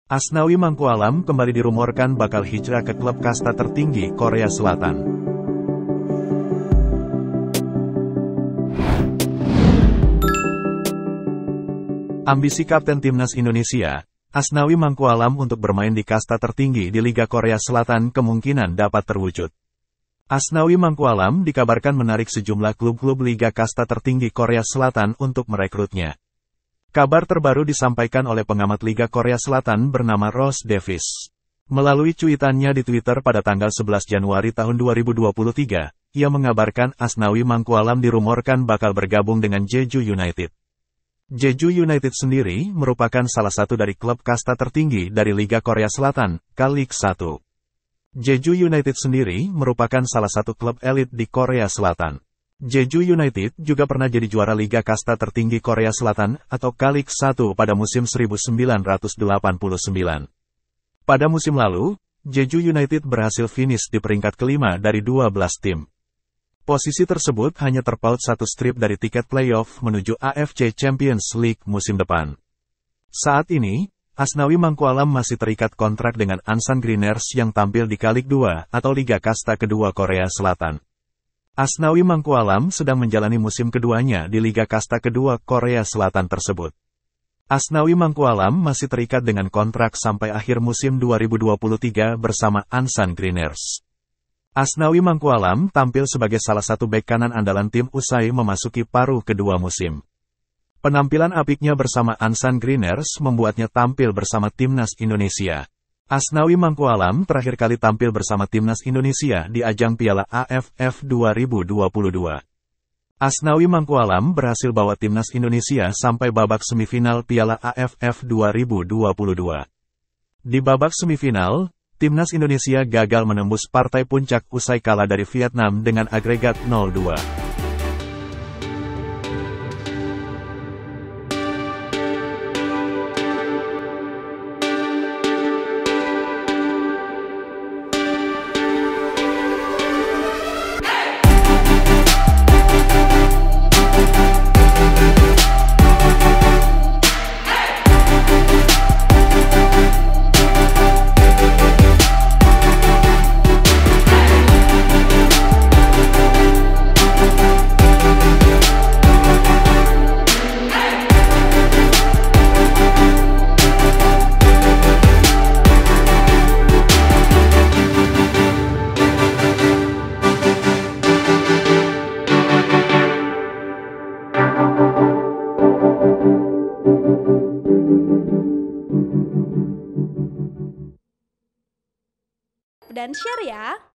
Asnawi Mangkualam kembali dirumorkan bakal hijrah ke klub kasta tertinggi Korea Selatan. Ambisi Kapten Timnas Indonesia, Asnawi Mangkualam untuk bermain di kasta tertinggi di Liga Korea Selatan kemungkinan dapat terwujud. Asnawi Mangkualam dikabarkan menarik sejumlah klub-klub Liga Kasta tertinggi Korea Selatan untuk merekrutnya. Kabar terbaru disampaikan oleh pengamat Liga Korea Selatan bernama Ross Davis. Melalui cuitannya di Twitter pada tanggal 11 Januari tahun 2023, ia mengabarkan Asnawi Mangkualam dirumorkan bakal bergabung dengan Jeju United. Jeju United sendiri merupakan salah satu dari klub kasta tertinggi dari Liga Korea Selatan, K-League 1. Jeju United sendiri merupakan salah satu klub elit di Korea Selatan. Jeju United juga pernah jadi juara Liga Kasta tertinggi Korea Selatan atau K-League 1 pada musim 1989. Pada musim lalu, Jeju United berhasil finish di peringkat kelima dari 12 tim. Posisi tersebut hanya terpaut satu strip dari tiket playoff menuju AFC Champions League musim depan. Saat ini, Asnawi Mangkualam masih terikat kontrak dengan Ansan Greeners yang tampil di K-League 2 atau Liga Kasta kedua Korea Selatan. Asnawi Mangkualam sedang menjalani musim keduanya di Liga Kasta kedua Korea Selatan tersebut. Asnawi Mangkualam masih terikat dengan kontrak sampai akhir musim 2023 bersama Ansan Greeners. Asnawi Mangkualam tampil sebagai salah satu bek kanan andalan tim usai memasuki paruh kedua musim. Penampilan apiknya bersama Ansan Greeners membuatnya tampil bersama Timnas Indonesia. Asnawi Mangkualam terakhir kali tampil bersama Timnas Indonesia di ajang Piala AFF 2022. Asnawi Mangkualam berhasil bawa Timnas Indonesia sampai babak semifinal Piala AFF 2022. Di babak semifinal, Timnas Indonesia gagal menembus partai puncak usai kalah dari Vietnam dengan agregat 0-2. Dan share ya.